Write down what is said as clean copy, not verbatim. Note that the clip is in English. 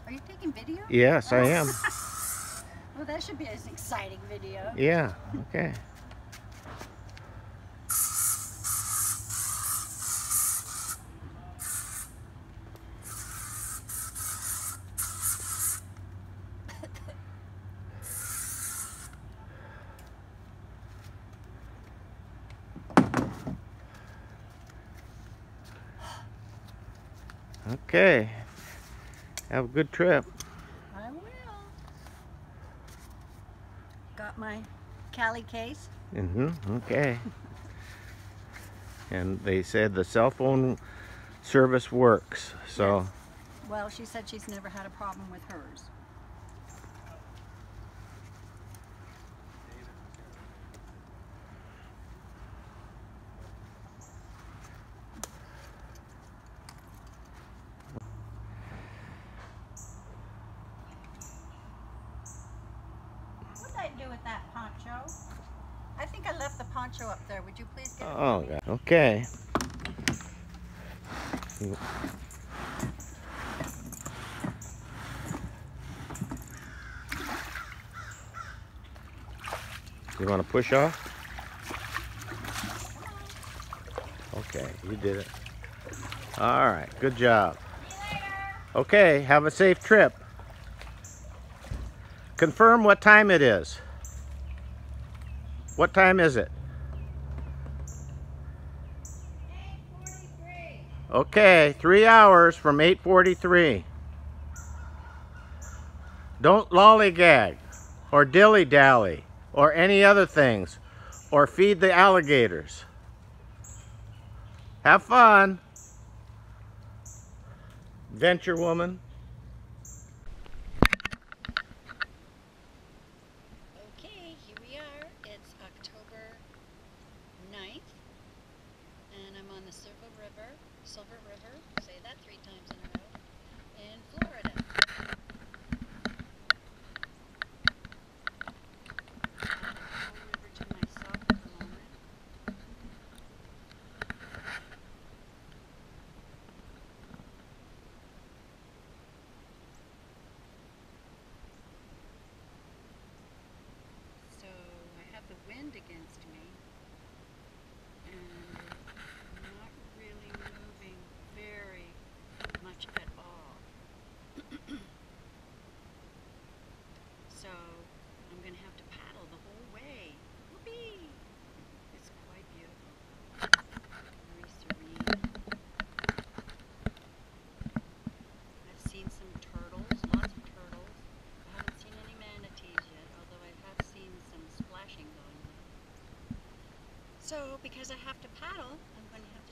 Are you taking video? Yes, I am. Well, that should be an exciting video. Yeah, okay. Okay. Have a good trip. I will. Got my Cali case. Okay. And they said the cell phone service works, so. Yes. Well, she said she's never had a problem with hers. What did I do with that poncho? I think I left the poncho up there. Would you please get it? Oh, God. Okay. You want to push off? Okay, you did it. All right, good job. Okay, have a safe trip. Confirm what time it is. What time is it? 8:43. Okay, 3 hours from 8:43. Don't lollygag or dilly-dally or any other things or feed the alligators. Have fun, Venture Woman. Okay, here we are. It's October 9th, and I'm on the Silver River, say that 3 times in a row, in Florida. I have the whole river to myself at the moment. So I have the wind against me, and I'm not really moving very much at all. So I'm going to have to paddle the whole way. Whoopee! It's quite beautiful. Very serene. I've seen some turtles, lots of turtles. I haven't seen any manatees yet, although I have seen some splashing going on. So because I have to paddle, I'm going to have